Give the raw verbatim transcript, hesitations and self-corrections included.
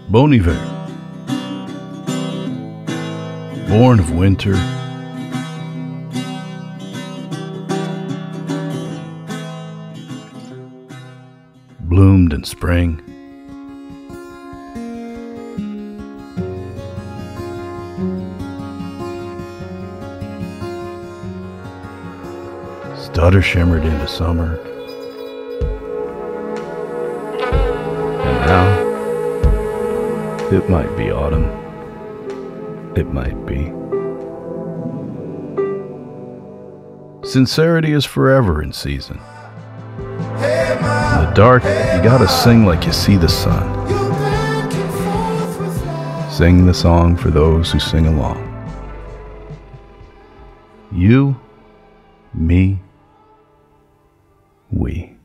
Bon hiver, born of winter, bloomed in spring, stutter shimmered into summer, and now it might be autumn, it might be. Sincerity is forever in season. In the dark, you gotta sing like you see the sun. Sing the song for those who sing along. You, me, we.